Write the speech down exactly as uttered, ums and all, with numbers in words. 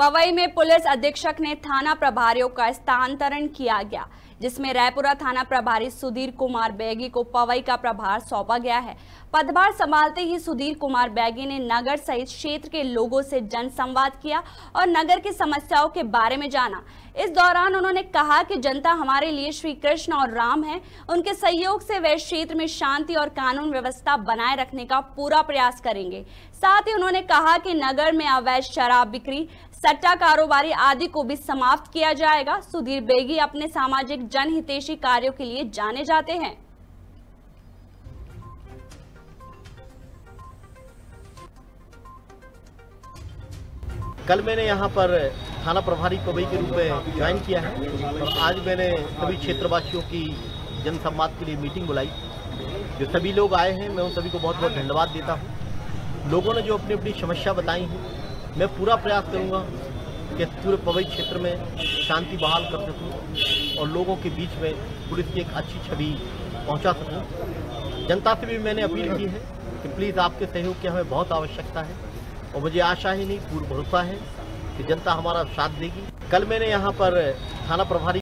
पवई में पुलिस अधीक्षक ने थाना प्रभारियों का स्थानांतरण किया गया, जिसमें रायपुरा थाना प्रभारी सुधीर कुमार बैगी को पवई का प्रभार सौंपा गया है। पदभार संभालते ही सुधीर कुमार बैगी ने नगर सहित क्षेत्र के लोगों से जनसंवाद किया और नगर की समस्याओं के बारे में जाना। इस दौरान उन्होंने कहा कि जनता हमारे लिए श्री कृष्ण और राम है, उनके सहयोग से वे क्षेत्र में शांति और कानून व्यवस्था बनाए रखने का पूरा प्रयास करेंगे। साथ ही उन्होंने कहा कि नगर में अवैध शराब बिक्री, सट्टा कारोबारी आदि को भी समाप्त किया जाएगा। सुधीर बैगी अपने सामाजिक जनहितैषी कार्यों के लिए जाने जाते हैं। कल मैंने यहाँ पर थाना प्रभारी पवई के रूप में ज्वाइन किया है और आज मैंने सभी क्षेत्रवासियों की जनसंवाद के लिए मीटिंग बुलाई। जो सभी लोग आए हैं, मैं उन सभी को बहुत बहुत धन्यवाद देता हूँ। लोगों ने जो अपनी अपनी समस्या बताई है, मैं पूरा प्रयास करूँगा कि पूरे पवई क्षेत्र में शांति बहाल कर सकूँ और लोगों के बीच में पुलिस की एक अच्छी छवि पहुँचा सकूँ। जनता से भी मैंने अपील की है कि प्लीज़ आपके सहयोग की हमें बहुत आवश्यकता है और मुझे आशा ही नहीं, पूर्ण भरोसा है कि जनता हमारा साथ देगी। कल मैंने यहाँ पर थाना प्रभारी